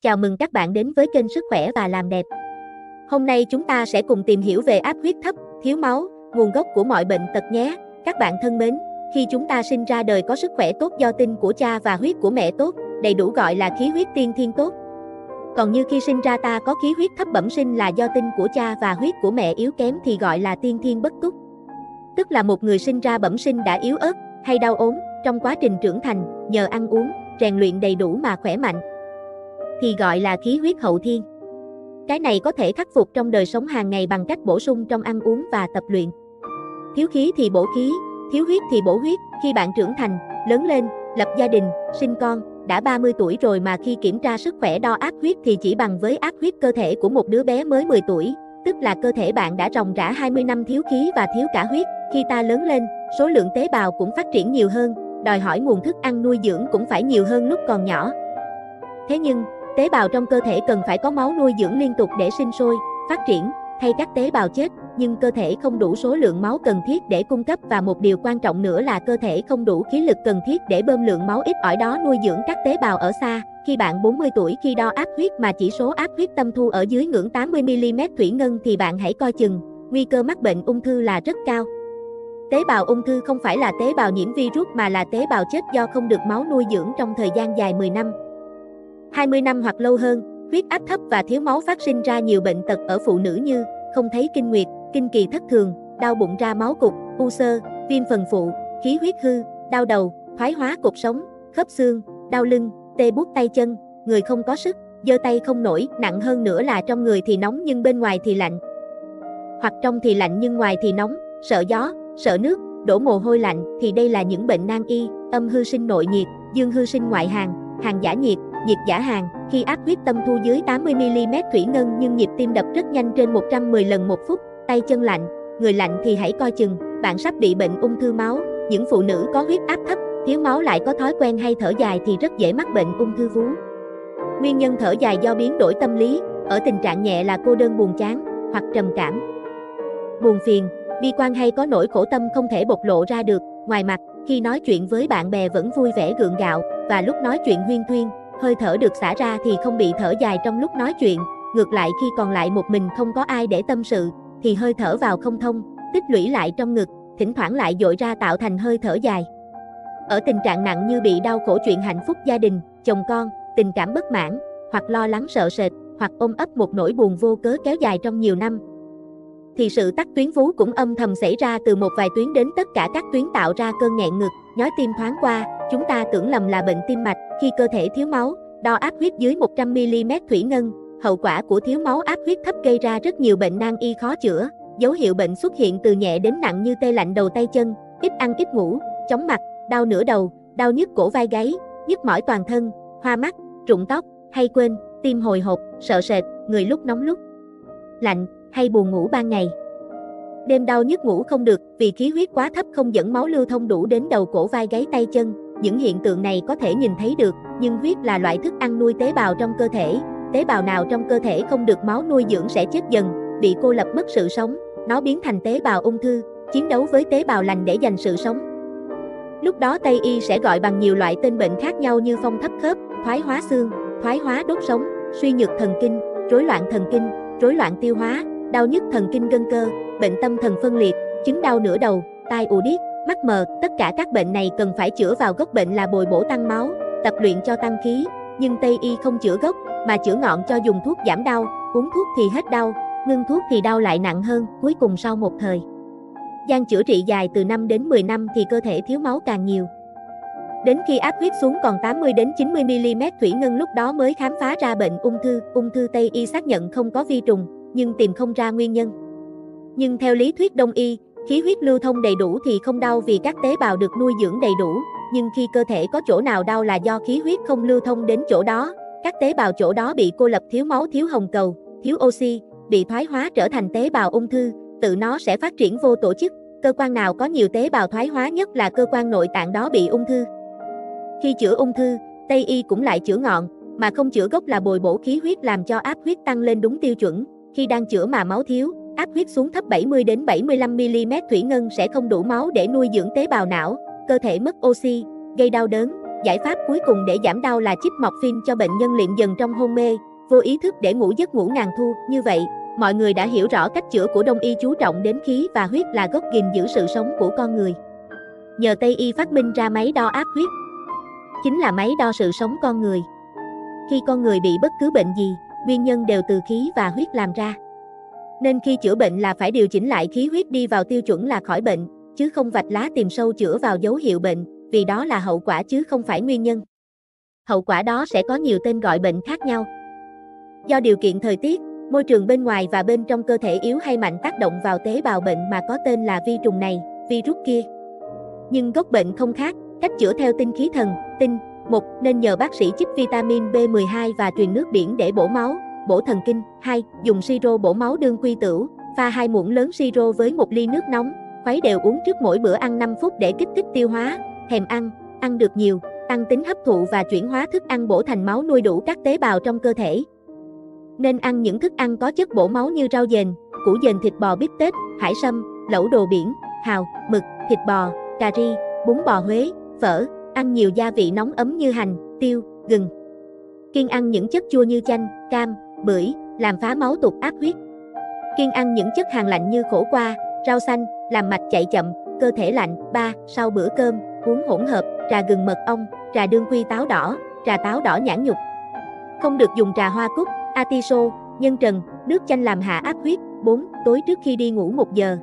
Chào mừng các bạn đến với kênh Sức khỏe và làm đẹp. Hôm nay chúng ta sẽ cùng tìm hiểu về áp huyết thấp, thiếu máu, nguồn gốc của mọi bệnh tật nhé. Các bạn thân mến, khi chúng ta sinh ra đời có sức khỏe tốt do tinh của cha và huyết của mẹ tốt, đầy đủ gọi là khí huyết tiên thiên tốt. Còn như khi sinh ra ta có khí huyết thấp bẩm sinh là do tinh của cha và huyết của mẹ yếu kém thì gọi là tiên thiên bất túc. Tức là một người sinh ra bẩm sinh đã yếu ớt hay đau ốm, trong quá trình trưởng thành, nhờ ăn uống, rèn luyện đầy đủ mà khỏe mạnh, thì gọi là khí huyết hậu thiên. Cái này có thể khắc phục trong đời sống hàng ngày bằng cách bổ sung trong ăn uống và tập luyện. Thiếu khí thì bổ khí, thiếu huyết thì bổ huyết. Khi bạn trưởng thành, lớn lên, lập gia đình, sinh con, đã 30 tuổi rồi mà khi kiểm tra sức khỏe đo áp huyết thì chỉ bằng với áp huyết cơ thể của một đứa bé mới 10 tuổi, tức là cơ thể bạn đã ròng rã 20 năm thiếu khí và thiếu cả huyết. Khi ta lớn lên, số lượng tế bào cũng phát triển nhiều hơn, đòi hỏi nguồn thức ăn nuôi dưỡng cũng phải nhiều hơn lúc còn nhỏ. Thế nhưng, tế bào trong cơ thể cần phải có máu nuôi dưỡng liên tục để sinh sôi, phát triển, thay các tế bào chết, nhưng cơ thể không đủ số lượng máu cần thiết để cung cấp và một điều quan trọng nữa là cơ thể không đủ khí lực cần thiết để bơm lượng máu ít ỏi đó nuôi dưỡng các tế bào ở xa. Khi bạn 40 tuổi khi đo áp huyết mà chỉ số áp huyết tâm thu ở dưới ngưỡng 80mm thủy ngân thì bạn hãy coi chừng, nguy cơ mắc bệnh ung thư là rất cao. Tế bào ung thư không phải là tế bào nhiễm virus mà là tế bào chết do không được máu nuôi dưỡng trong thời gian dài 10 năm. 20 năm hoặc lâu hơn, huyết áp thấp và thiếu máu phát sinh ra nhiều bệnh tật ở phụ nữ như không thấy kinh nguyệt, kinh kỳ thất thường, đau bụng ra máu cục, u xơ, viêm phần phụ, khí huyết hư, đau đầu, thoái hóa cột sống, khớp xương, đau lưng, tê buốt tay chân, người không có sức, giơ tay không nổi, nặng hơn nữa là trong người thì nóng nhưng bên ngoài thì lạnh. Hoặc trong thì lạnh nhưng ngoài thì nóng, sợ gió, sợ nước, đổ mồ hôi lạnh thì đây là những bệnh nan y, âm hư sinh nội nhiệt, dương hư sinh ngoại hàn, hàn giả nhiệt, nhiệt giả hàn. Khi áp huyết tâm thu dưới 80mm thủy ngân nhưng nhịp tim đập rất nhanh trên 110 lần một phút, tay chân lạnh, người lạnh thì hãy coi chừng, bạn sắp bị bệnh ung thư máu. Những phụ nữ có huyết áp thấp, thiếu máu lại có thói quen hay thở dài thì rất dễ mắc bệnh ung thư vú. Nguyên nhân thở dài do biến đổi tâm lý, ở tình trạng nhẹ là cô đơn buồn chán, hoặc trầm cảm, buồn phiền, bi quan hay có nỗi khổ tâm không thể bộc lộ ra được. Ngoài mặt, khi nói chuyện với bạn bè vẫn vui vẻ gượng gạo, và lúc nói chuyện huyên thuyên, hơi thở được xả ra thì không bị thở dài trong lúc nói chuyện. Ngược lại khi còn lại một mình không có ai để tâm sự, thì hơi thở vào không thông, tích lũy lại trong ngực, thỉnh thoảng lại dội ra tạo thành hơi thở dài. Ở tình trạng nặng như bị đau khổ chuyện hạnh phúc gia đình, chồng con, tình cảm bất mãn, hoặc lo lắng sợ sệt, hoặc ôm ấp một nỗi buồn vô cớ kéo dài trong nhiều năm, thì sự tắc tuyến vú cũng âm thầm xảy ra từ một vài tuyến đến tất cả các tuyến tạo ra cơn nghẹn ngực, nhói tim thoáng qua. Chúng ta tưởng lầm là bệnh tim mạch. Khi cơ thể thiếu máu, đo áp huyết dưới 100mm thủy ngân, hậu quả của thiếu máu áp huyết thấp gây ra rất nhiều bệnh nan y khó chữa. Dấu hiệu bệnh xuất hiện từ nhẹ đến nặng như tê lạnh đầu tay chân, ít ăn ít ngủ, chóng mặt, đau nửa đầu, đau nhức cổ vai gáy, nhức mỏi toàn thân, hoa mắt, rụng tóc, hay quên, tim hồi hộp, sợ sệt, người lúc nóng lúc lạnh, hay buồn ngủ ban ngày. Đêm đau nhức ngủ không được vì khí huyết quá thấp không dẫn máu lưu thông đủ đến đầu cổ vai gáy tay chân. Những hiện tượng này có thể nhìn thấy được, nhưng huyết là loại thức ăn nuôi tế bào trong cơ thể. Tế bào nào trong cơ thể không được máu nuôi dưỡng sẽ chết dần, bị cô lập mất sự sống. Nó biến thành tế bào ung thư, chiến đấu với tế bào lành để giành sự sống. Lúc đó Tây y sẽ gọi bằng nhiều loại tên bệnh khác nhau như phong thấp khớp, thoái hóa xương, thoái hóa đốt sống, suy nhược thần kinh, rối loạn thần kinh, rối loạn tiêu hóa, đau nhức thần kinh gân cơ, bệnh tâm thần phân liệt, chứng đau nửa đầu, tai ù điếc, mắt mờ. Tất cả các bệnh này cần phải chữa vào gốc bệnh là bồi bổ tăng máu, tập luyện cho tăng khí. Nhưng Tây y không chữa gốc, mà chữa ngọn cho dùng thuốc giảm đau, uống thuốc thì hết đau, ngưng thuốc thì đau lại nặng hơn. Cuối cùng sau một thời gian chữa trị dài từ 5 đến 10 năm thì cơ thể thiếu máu càng nhiều. Đến khi áp huyết xuống còn 80 đến 90mm thủy ngân lúc đó mới khám phá ra bệnh ung thư. Ung thư Tây y xác nhận không có vi trùng, nhưng tìm không ra nguyên nhân. Nhưng theo lý thuyết Đông y, khí huyết lưu thông đầy đủ thì không đau vì các tế bào được nuôi dưỡng đầy đủ. Nhưng khi cơ thể có chỗ nào đau là do khí huyết không lưu thông đến chỗ đó, các tế bào chỗ đó bị cô lập, thiếu máu, thiếu hồng cầu, thiếu oxy, bị thoái hóa trở thành tế bào ung thư, tự nó sẽ phát triển vô tổ chức. Cơ quan nào có nhiều tế bào thoái hóa nhất là cơ quan nội tạng đó bị ung thư. Khi chữa ung thư, Tây y cũng lại chữa ngọn, mà không chữa gốc là bồi bổ khí huyết làm cho áp huyết tăng lên đúng tiêu chuẩn. Khi đang chữa mà máu thiếu, áp huyết xuống thấp 70 đến 75mm thủy ngân sẽ không đủ máu để nuôi dưỡng tế bào não, cơ thể mất oxy, gây đau đớn, Giải pháp cuối cùng để giảm đau là chích morphine cho bệnh nhân liệm dần trong hôn mê, vô ý thức để ngủ giấc ngủ ngàn thu. Như vậy, mọi người đã hiểu rõ cách chữa của Đông y chú trọng đến khí và huyết là gốc gìn giữ sự sống của con người. Nhờ Tây y phát minh ra máy đo áp huyết, chính là máy đo sự sống con người. Khi con người bị bất cứ bệnh gì, nguyên nhân đều từ khí và huyết làm ra. Nên khi chữa bệnh là phải điều chỉnh lại khí huyết đi vào tiêu chuẩn là khỏi bệnh, chứ không vạch lá tìm sâu chữa vào dấu hiệu bệnh, vì đó là hậu quả chứ không phải nguyên nhân. Hậu quả đó sẽ có nhiều tên gọi bệnh khác nhau. Do điều kiện thời tiết, môi trường bên ngoài và bên trong cơ thể yếu hay mạnh tác động vào tế bào bệnh mà có tên là vi trùng này, virus kia. Nhưng gốc bệnh không khác, cách chữa theo tinh khí thần, tinh. 1. Nên nhờ bác sĩ chích vitamin B12 và truyền nước biển để bổ máu, bổ thần kinh. 2. Dùng siro bổ máu đương quy tửu, pha 2 muỗng lớn siro với 1 ly nước nóng, khuấy đều uống trước mỗi bữa ăn 5 phút để kích thích tiêu hóa, thèm ăn được nhiều, tăng tính hấp thụ và chuyển hóa thức ăn bổ thành máu nuôi đủ các tế bào trong cơ thể. Nên ăn những thức ăn có chất bổ máu như rau dền, củ dền, thịt bò bít tết, hải sâm, lẩu đồ biển, hào, mực, thịt bò, cà ri, bún bò Huế, phở. Ăn nhiều gia vị nóng ấm như hành, tiêu, gừng. Kiêng ăn những chất chua như chanh, cam, bưởi, làm phá máu tụt áp huyết. Kiêng ăn những chất hàn lạnh như khổ qua, rau xanh, làm mạch chạy chậm, cơ thể lạnh. 3. Sau bữa cơm, uống hỗn hợp, trà gừng mật ong, trà đương quy táo đỏ, trà táo đỏ nhãn nhục. Không được dùng trà hoa cúc, atiso, nhân trần, nước chanh làm hạ áp huyết. 4. Tối trước khi đi ngủ 1 giờ.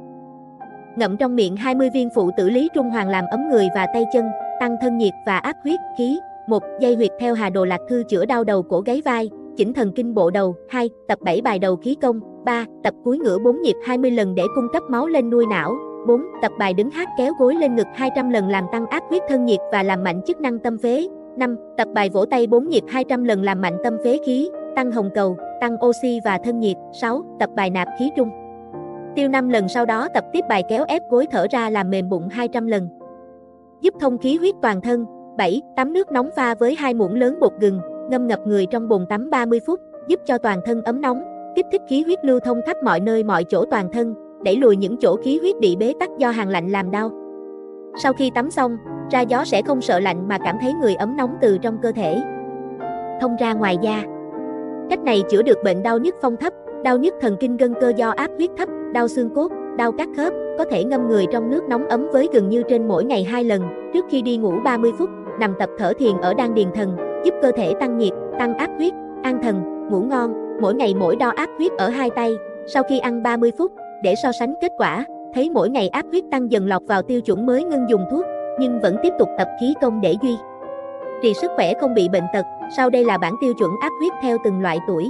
Ngậm trong miệng 20 viên phụ tử lý trung hoàng làm ấm người và tay chân, tăng thân nhiệt và áp huyết, khí. 1. Dây huyệt theo Hà Đồ Lạc Thư chữa đau đầu cổ gáy vai, chỉnh thần kinh bộ đầu. 2. Tập 7 bài đầu khí công. 3. Tập cúi ngửa 4 nhịp 20 lần để cung cấp máu lên nuôi não. 4. Tập bài đứng hát kéo gối lên ngực 200 lần làm tăng áp huyết thân nhiệt và làm mạnh chức năng tâm phế. 5. Tập bài vỗ tay 4 nhịp 200 lần làm mạnh tâm phế khí, tăng hồng cầu, tăng oxy và thân nhiệt. 6. Tập bài nạp khí trung tiêu 5 lần, sau đó tập tiếp bài kéo ép gối thở ra làm mềm bụng 200 lần. Giúp thông khí huyết toàn thân. 7. Tắm nước nóng pha với 2 muỗng lớn bột gừng, ngâm ngập người trong bồn tắm 30 phút, giúp cho toàn thân ấm nóng, kích thích khí huyết lưu thông khắp mọi nơi mọi chỗ toàn thân, đẩy lùi những chỗ khí huyết bị bế tắc do hàn lạnh làm đau. Sau khi tắm xong, ra gió sẽ không sợ lạnh mà cảm thấy người ấm nóng từ trong cơ thể thông ra ngoài da. Cách này chữa được bệnh đau nhức phong thấp, đau nhức thần kinh gân cơ do áp huyết thấp, đau xương cốt, đau các khớp. Có thể ngâm người trong nước nóng ấm với gừng như trên mỗi ngày 2 lần, trước khi đi ngủ 30 phút, nằm tập thở thiền ở đan điền thần, giúp cơ thể tăng nhiệt, tăng áp huyết, an thần, ngủ ngon. Mỗi ngày mỗi đo áp huyết ở 2 tay, sau khi ăn 30 phút, để so sánh kết quả, thấy mỗi ngày áp huyết tăng dần lọt vào tiêu chuẩn mới ngưng dùng thuốc, nhưng vẫn tiếp tục tập khí công để duy trì sức khỏe không bị bệnh tật. Sau đây là bảng tiêu chuẩn áp huyết theo từng loại tuổi.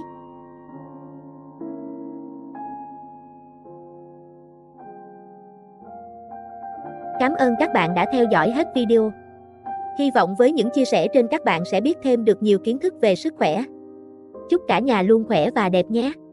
Cảm ơn các bạn đã theo dõi hết video. Hy vọng với những chia sẻ trên các bạn sẽ biết thêm được nhiều kiến thức về sức khỏe. Chúc cả nhà luôn khỏe và đẹp nhé!